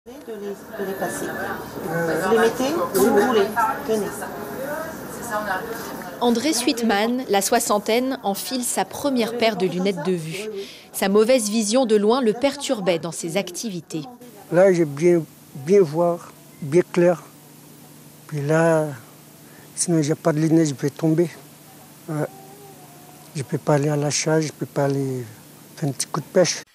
De les passer. Vous les mettez où vous voulez. Tenez. André Sweetman, la soixantaine, enfile sa première paire de lunettes de vue. Sa mauvaise vision de loin le perturbait dans ses activités. Là, j'ai bien voir, bien clair. Puis là, sinon j'ai pas de lunettes, je peux tomber. Ouais. Je peux pas aller à la chasse, je peux pas aller faire un petit coup de pêche.